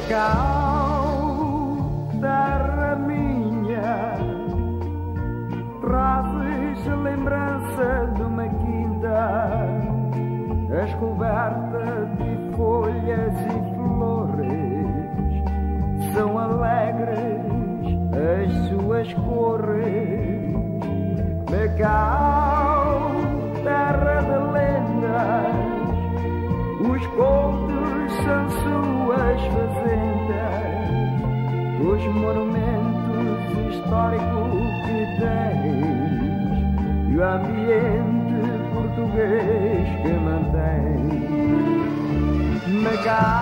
Macau, terra minha, trazes a lembrança de uma quinta, as cobertas de folhas e flores, são alegres as suas cores. Macau, terra de lendas, os contos são suas fazendas, os monumentos históricos que tens e o ambiente português que mantém.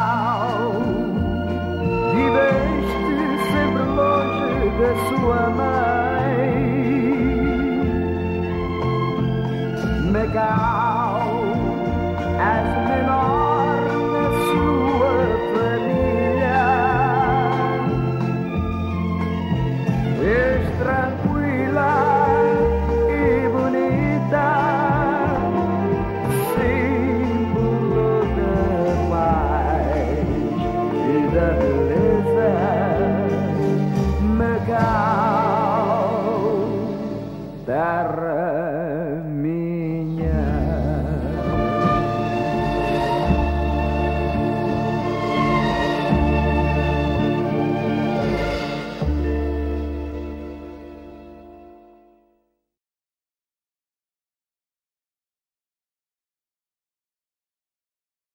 Macau, viveste sempre longe da sua mãe,